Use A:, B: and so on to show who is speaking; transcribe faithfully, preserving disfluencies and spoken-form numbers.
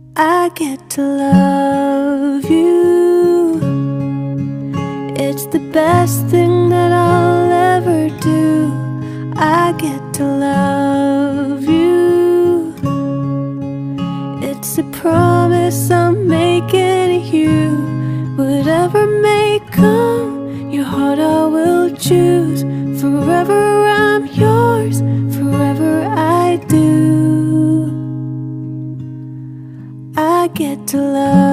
A: I get to love you. It's the best thing that I'll ever do. I get to love you. It's a promise I'm making you. Whatever may come, your heart I will choose. Forever I'm yours, forever I do. I get to love